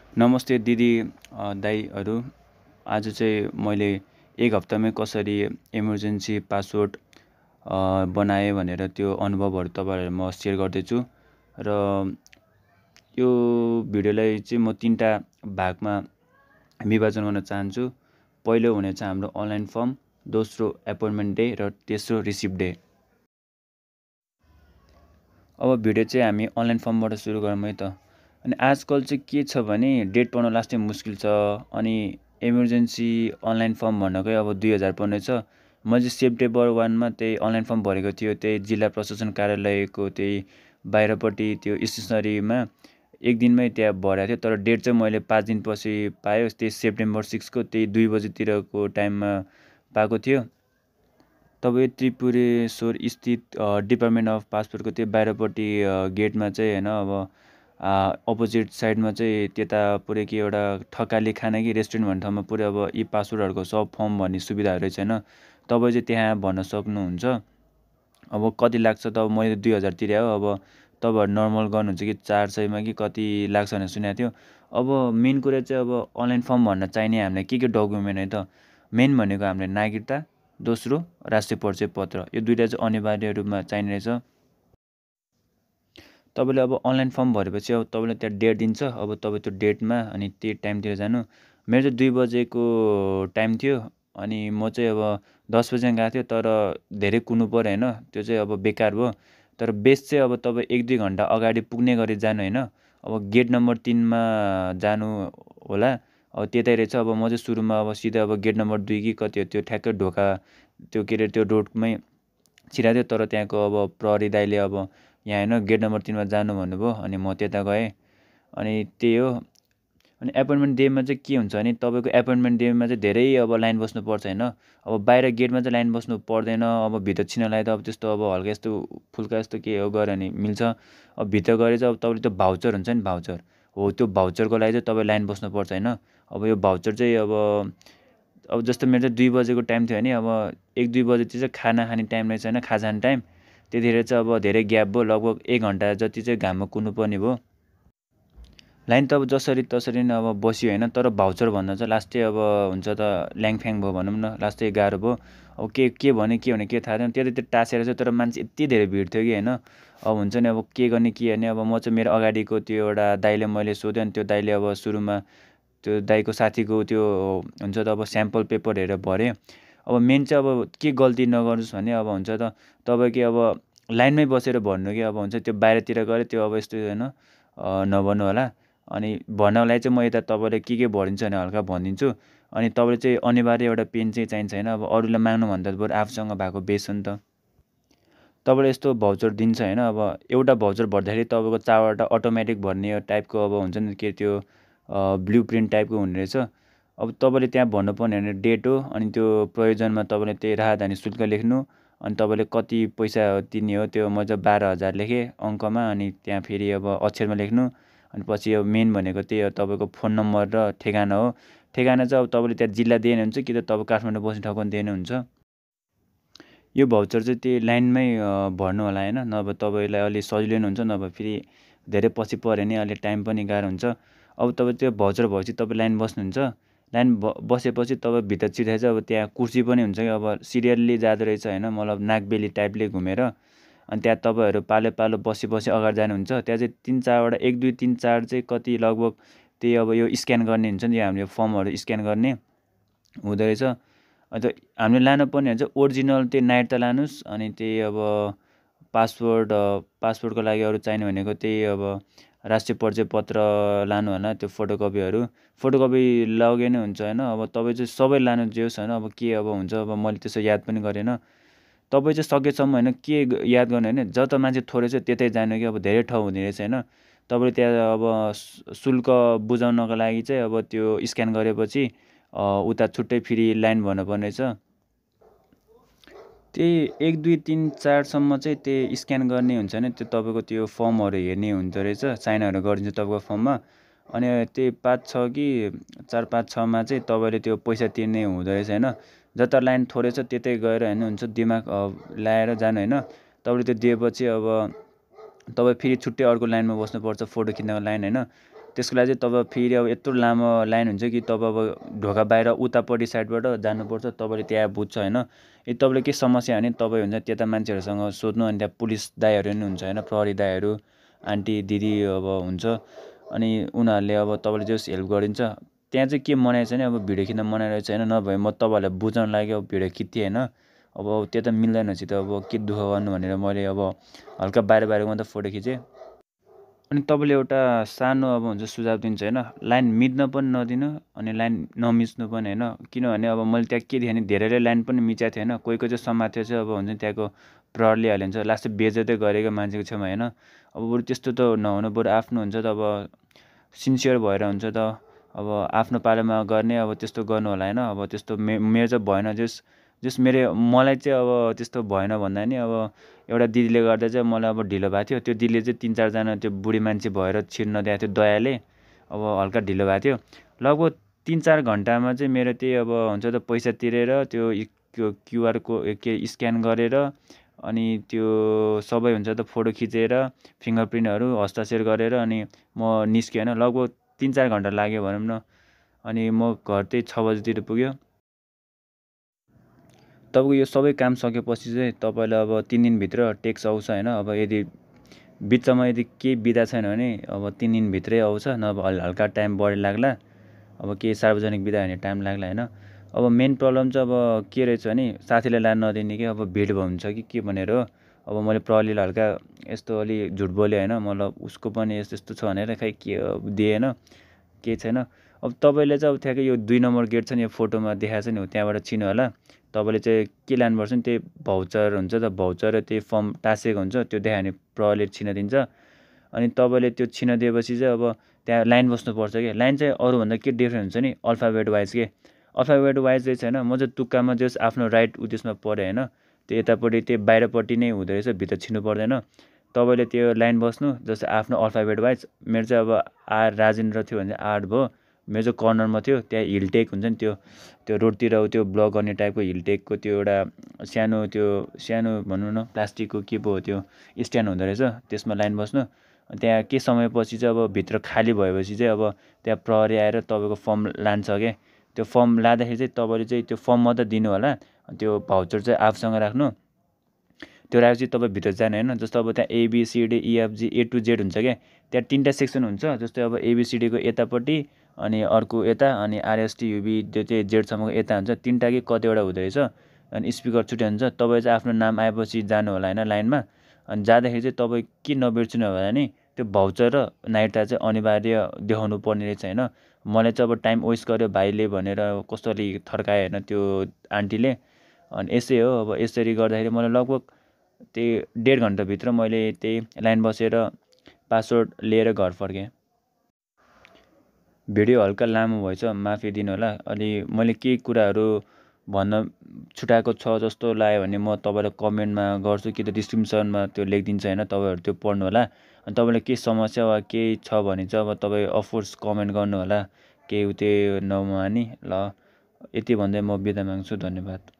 नमस्ते दिदी दाइहरू। आज चाहिँ मैले एक हप्तामै कसरी इमर्जेन्सी पासवर्ड बनाएँ भनेर त्यो अनुभवहरू तपाईँहरू म सेयर गर्दैछु। र यो भिडियोलाई चाहिँ म 3टा भागमा विभाजन गर्न चाहन्छु। पहिलो हुनेछ हाम्रो अनलाइन फर्म, दोस्रो एपोइन्टमेन्ट डे र तेस्रो रिसिभ डे। अब भिडियो चाहिँ हामी अनलाइन फर्मबाट सुरु गरौँ है त। अनि आजकल चाहिँ के छ भने डेट पाउन लास्टै मुस्किल छ। अनि इमर्जेन्सी अनलाइन फर्म भन्नकै अब 2015 छ। मैले चाहिँ सेप्टेम्बर 1मा त्यही अनलाइन फर्म भरेको थियो, त्यही जिल्ला प्रशासन कार्यालयको त्यही बाहिरपट्टि त्यो स्टेसनरीमा एक दिनमै त्यहाँ भरेको थियो। तर डेट चाहिँ मैले 5 दिनपछि पायो, त्यही सेप्टेम्बर 6 को त्यही 2 बजीतिरको टाइममा पाएको थियो। तपाईँ त्रिपुरेश्वर स्थित डिपार्टमेन्ट अफ पासपोर्टको त्यो बाहिरपट्टि गेटमा चाहिँ होइन, अब अपोजिट साइडमा चाहिँ त्यता पुरै कि एउटा ठकाली खाना कि रेस्टुरेन्ट भन्ने ठाउँमा पुरै अब यी पासपोर्टहरूको सब फर्म भन्ने सुविधाहरू रहेछ होइन। तपाईँ चाहिँ त्यहाँ भर्न सक्नुहुन्छ। अब कति लाग्छ त, अब मैले 2000 तिरे हो। अब तपाईँहरू नर्मल गर्नुहुन्छ कि 400मा कि कति लाग्छ भनेर सुनेको थियो। अब मेन कुरा चाहिँ अब अनलाइन फर्म भर्न चाहिने हामीलाई के डकुमेन्ट है त। मेन भनेको हामीले नागरिकता, दोस्रो राष्ट्रिय परिचय पत्र, यो दुईवटा चाहिँ अनिवार्य रूपमा चाहिने रहेछ। तपाईँले अब अनलाइन फर्म भरेपछि अब तपाईँले त्यहाँ डेट दिन्छ। अब तपाईँ त्यो डेटमा अनि त्यही टाइमतिर जानु। मेरो चाहिँ 2 बजेको टाइम थियो। अनि म चाहिँ अब 10 बजी गएको थियो, तर धेरै कुद्नु पऱ्यो होइन, त्यो चाहिँ अब बेकार भयो। तर बेस्ट चाहिँ अब तपाईँ 1-2 घन्टा अगाडि पुग्ने गरी जानु होइन। अब गेट नम्बर 3मा जानु होला। अब त्यतै रहेछ। अब म चाहिँ सुरुमा अब सिधै अब गेट नम्बर 2 कि कति हो त्यो ठ्याक्कै ढोका त्यो के अरे त्यो रोडमै छिराएको थियो। तर त्यहाँको अब प्रहरी दाइले अब यहाँ होइन गेट नम्बर 3मा जानु भन्नुभयो। अनि म त्यता गएँ। अनि त्यही हो। अनि एपोइन्टमेन्ट डेमा चाहिँ के हुन्छ भने तपाईँको एपोइन्टमेन्ट डेमा चाहिँ धेरै अब लाइन बस्नुपर्छ होइन। अब बाहिर गेटमा चाहिँ लाइन बस्नु पर्दैन। अब भित्र छिर्नलाई त अब त्यस्तो अब हल्का यस्तो फुल्का यस्तो के हो गऱ्यो भने मिल्छ। अब भित्र गएर चाहिँ अब तपाईँले त्यो भाउचर हुन्छ नि, भाउचर हो, त्यो भाउचरको लागि चाहिँ तपाईँ लाइन बस्नुपर्छ होइन। अब यो भाउचर चाहिँ अब जस्तो मेरो चाहिँ 2 बजेको टाइम थियो भने अब 1-2 बजे चाहिँ खाना खाने टाइम रहेछ होइन, खाजा खाने टाइम। त्यतिखेर चाहिँ अब धेरै ग्याप भयो, लगभग 1 घन्टा जति चाहिँ घाममा कुद्नुपर्ने भयो। लाइन त अब जसरी तसरी नै अब बस्यो होइन। तर भाउचर भन्न चाहिँ लास्टै अब हुन्छ त ल्याङफ्याङ भयो भनौँ न, लास्टै गाह्रो भयो। अब के भने के थाहा थिएन। त्यतातिर टाँसेर चाहिँ तर मान्छे यति धेरै भिड थियो कि होइन। अब हुन्छ नि अब के गर्ने भने अब म चाहिँ मेरो अगाडिको त्यो एउटा दाइले मैले सोधेँ। अनि त्यो दाइले अब सुरुमा त्यो दाइको साथीको त्यो हुन्छ त अब स्याम्पल पेपर हेरेर भरेँ। अब मेन चाहिँ अब के गल्ती नगर्नुहोस् भने अब हुन्छ त तपाईँ कि अब लाइनमै बसेर भर्नु कि अब हुन्छ त्यो बाहिरतिर गएर त्यो अब यस्तो होइन नभर्नु होला। अनि भन्नको लागि चाहिँ म यता तपाईँले के भरिन्छ भने हल्का भनिदिन्छु। अनि तपाईँले चाहिँ अनिवार्य एउटा पेन चाहिँ चाहिन्छ होइन। अब अरूलाई माग्नुभन्दा बरु आफूसँग भएको बेस हो नि त। तपाईँले यस्तो भाउचर दिन्छ होइन। अब एउटा भाउचर भर्दाखेरि तपाईँको 4वटा अटोमेटिक भर्ने टाइपको अब हुन्छ नि के त्यो ब्लु प्रिन्ट टाइपको हुने रहेछ। अब तपाईँले त्यहाँ भन्नुपर्ने भने डेट हो। अनि त्यो प्रयोजनमा तपाईँले त्यही राहदानी शुल्क लेख्नु। अनि तपाईँले कति पैसा तिर्ने हो त्यो म चाहिँ 12,000 लेखेँ अङ्कमा। अनि त्यहाँ फेरि अब अक्षरमा लेख्नु। अनि पछि अब मेन भनेको त्यही हो तपाईँको फोन नम्बर र ठेगाना हो। ठेगाना चाहिँ अब तपाईँले त्यहाँ जिल्ला दिए हुन्छ कि त तपाईँ काठमाडौँ बस्ने ठाउँमा दिए हुन्छ। यो भाउचर चाहिँ त्यही लाइनमै भर्नु होला होइन, नभए तपाईँलाई अलि सजिलो नै हुन्छ। नभए फेरि धेरै पछि पऱ्यो भने अलि टाइम पनि गाह्रो हुन्छ। अब तपाईँ त्यो भाउचर भएपछि तपाईँ लाइन बस्नुहुन्छ। लाइन बसेपछि तपाईँ भित्र छिर्दाखेरि चाहिँ अब त्यहाँ कुर्सी पनि हुन्छ कि अब सिरियल्ली जाँदो रहेछ होइन, मतलब नागबेली टाइपले घुमेर। अनि त्यहाँ तपाईँहरू पालो पालो बसी अगाडि जानुहुन्छ। त्यहाँ चाहिँ 3-4वटा 1, 2, 3, 4 चाहिँ कति लगभग त्यही अब यो स्क्यान गर्ने हुन्छ नि, यो हामीले फर्महरू स्क्यान गर्ने हुँदो रहेछ। अन्त हामीले लानुपर्ने हुन्छ ओरिजिनल त्यही नाइट त लानुहोस्। अनि त्यही अब पासपोर्टको लागि अरू चाहिने भनेको त्यही अब राष्ट्रिय परिचय पत्र लानु होला, त्यो फोटोकपी लगे नै हुन्छ होइन। अब तपाईँ चाहिँ सबै लानु जे होस् होइन। अब के अब हुन्छ, अब मैले त्यसो याद पनि गरेन। तपाईँ चाहिँ सकेसम्म होइन के याद गर्ने होइन, जता मान्छे थोरै छ त्यतै जानु कि अब धेरै ठाउँ हुने रहेछ होइन। तपाईँले त्यहाँ अब शुल्क बुझाउनको लागि चाहिँ अब त्यो स्क्यान गरेपछि उता छुट्टै फेरि लाइन भर्नुपर्ने रहेछ। त्यही 1, 2, 3, 4सम्म चाहिँ त्यही स्क्यान गर्ने हुन्छ भने त्यो तपाईँको त्यो फर्महरू हेर्ने हुँदो रहेछ, साइनहरू गरिदिन्छ तपाईँको फर्ममा। अनि त्यही 5, 6 कि 4, 5, 6मा चाहिँ तपाईँले त्यो पैसा तिर्ने हुँदो रहेछ होइन। जता लाइन थोरै छ त्यतै गएर होइन हुन्छ दिमाग लाएर जानु होइन। तपाईँले त्यो दिएपछि अब तपाईँ फेरि छुट्टै अर्को लाइनमा बस्नुपर्छ, फोटो खिच्नको लाइन होइन। त्यसको लागि चाहिँ तपाईँ फेरि अब यत्रो लामो लाइन हुन्छ कि तपाईँ अब ढोका बाहिर उतापट्टि साइडबाट जानुपर्छ, तपाईँले त्यहाँ बुझ्छ होइन। यदि तपाईँले के समस्या भने तपाईँ हुन्छ त्यता मान्छेहरूसँग सोध्नु, अनि त्यहाँ पुलिस दाइहरू पनि हुन्छ होइन, प्रहरी दाइहरू, आन्टी दिदी अब हुन्छ, अनि उनीहरूले अब तपाईँले जस हेल्प गरिदिन्छ। त्यहाँ चाहिँ के मनाएको छ भने अब भिडियो खिच्न मनाइरहेको छ होइन, नभए म तपाईँहरूलाई बुझाउन लागि अब भिडियो खिच्थेँ होइन। अब त्यो त मिल्दैन रहेछ त, अब के दुःख गर्नु भनेर मैले अब हल्का बाहिरको मात्रै फोटो खिचेँ। अनि तपाईँले एउटा सानो अब हुन्छ सुझाव दिन्छ होइन, लाइन मिच्न पनि नदिनु अनि लाइन नमिच्नु पनि होइन। किनभने अब मैले त्यहाँ के देखेँ भने धेरैले लाइन पनि मिचाएको थियो होइन, कोही कोही चाहिँ समात्यो चाहिँ अब हुन्छ त्यहाँको प्रहरले हालिन्छ, लास्टै बेइज्जतै गरेको मान्छेको छेउमा होइन। अब बरु त्यस्तो त नहुनु, बरु आफ्नो हुन्छ त अब सिन्सियर भएर हुन्छ त अब आफ्नो पालोमा गर्ने, अब त्यस्तो गर्नु होला होइन। अब त्यस्तो मेरो चाहिँ भएन, जस मलाई चाहिँ अब त्यस्तो भएन भन्दा नि अब एउटा दिदीले गर्दा चाहिँ मलाई अब ढिलो भएको थियो। त्यो दिदीले चाहिँ 3-4जना त्यो बुढी मान्छे भएर छिर्न दिएको थियो दयाले, अब हल्का ढिलो भएको थियो। लगभग 3-4 घन्टामा चाहिँ मेरो त्यही अब हुन्छ त पैसा तिरेर त्यो क्युआर के स्क्यान गरेर अनि त्यो सबै हुन्छ त फोटो खिचेर फिङ्गरप्रिन्टहरू हस्ताक्षर गरेर अनि म निस्केँ होइन। लगभग 3-4 घन्टा लाग्यो भनौँ न। अनि म घर त्यही 6 बजीतिर पुग्यो। तपाईँको यो सबै काम सकेपछि चाहिँ तपाईँलाई अब 3 दिनभित्र ट्याक्स आउँछ होइन। अब यदि बिचमा यदि केही बिदा छैन भने अब 3 दिनभित्रै आउँछ, नभए हल्का टाइम बढी लाग्ला। अब केही सार्वजनिक बिदा भने टाइम लाग्ला होइन। अब मेन प्रब्लम चाहिँ अब के रहेछ भने साथीलाई लान नदिने कि अब भिड हुन्छ कि के भनेर हो। अब मैले प्रहरीलाई हल्का यस्तो अलि झुट बोलेँ होइन, मतलब उसको पनि यस्तो यस्तो छ भनेर खै के दिएन, केही छैन। अब तपाईँले चाहिँ अब ठ्याक्कै यो 2 नम्बर गेट छ नि, यो फोटोमा देखाएको छ नि, हो त्यहाँबाट चिन्नु होला। तपाईँले चाहिँ के लानुपर्छ नि, त्यही भाउचर हुन्छ त, भाउचर र त्यही फर्म टाँसेको हुन्छ, त्यो देखायो भने प्रहरीले छिन दिन्छ। अनि तपाईँले त्यो छिन दिएपछि चाहिँ अब त्यहाँ लाइन बस्नुपर्छ कि। लाइन चाहिँ अरूभन्दा के डिफ्रेन्ट हुन्छ नि, अल्फाबेट वाइज के, अल्फाबेट वाइज चाहिँ छैन। म चाहिँ तुक्कामा जस आफ्नो राइट उदेशमा पऱ्यो होइन, त्यो यतापट्टि त्यो बाहिरपट्टि नै हुँदो रहेछ, भित्र छिर्नु पर्दैन। तपाईँले त्यो लाइन बस्नु जस्तै आफ्नो अल्फाबेट वाइज। मेरो चाहिँ अब आर राजेन्द्र थियो भने चाहिँ आर भयो। मेरो चाहिँ कर्नरमा थियो, त्यहाँ हिलटेक हुन्छ नि, त्यो रोडतिर त्यो ब्लक गर्ने टाइपको हिलटेकको त्यो एउटा सानो भनौँ न प्लास्टिकको के पो हो त्यो स्ट्यान्ड हुँदो रहेछ, त्यसमा लाइन बस्नु। त्यहाँ के समयपछि चाहिँ अब भित्र खाली भएपछि चाहिँ अब त्यहाँ प्रहरी आएर तपाईँको फर्म लान्छ क्या। त्यो फर्म लाँदाखेरि चाहिँ तपाईँले चाहिँ त्यो फर्म मात्रै दिनु होला, त्यो भाउचर चाहिँ आफूसँग राख्नु। त्यो राखेपछि तपाईँ भित्र जाने होइन। जस्तो अब त्यहाँ ABCD EFG A to Z हुन्छ क्या। त्यहाँ 3टा सेक्सन हुन्छ, जस्तै अब ABCDको यतापट्टि अनि अर्को यता, अनि RSTUV त्यो चाहिँ जेडसम्मको यता हुन्छ। 3टा कि कतिवटा हुँदो रहेछ। अनि स्पिकर छुट्टै हुन्छ। तपाईँ चाहिँ आफ्नो नाम आएपछि जानु होला होइन लाइनमा। अनि जाँदाखेरि चाहिँ तपाईँ के नबिर्सिनु होला नि, त्यो भाउचर र नागरिकता चाहिँ अनिवार्य देखाउनु पर्ने रहेछ होइन। मलाई चाहिँ अब टाइम वेस्ट गर्यो भाइले भनेर कस्तोले थर्कायो होइन त्यो आन्टीले। अनि यसै हो, अब यसरी गर्दाखेरि मलाई लगभग त्यही 1.5 घन्टाभित्र मैले त्यही लाइन बसेर पासवर्ड लिएर घर फर्केँ। भिडियो हल्का लामो भएछ, माफी दिनु होला। अनि मैले केही कुराहरू भन्न छुटाएको छ जस्तो लाग्यो भने म तपाईँलाई कमेन्टमा गर्छु कि त डिस्क्रिप्सनमा त्यो लेखिदिन्छ होइन, तपाईँहरू त्यो पढ्नु होला। अनि तपाईँलाई केही समस्या वा केही छ भने चाहिँ अब तपाईँ अफकोर्स कमेन्ट गर्नु होला, केही त्यो नमानी ल। यति भन्दै म बिदा माग्छु, धन्यवाद।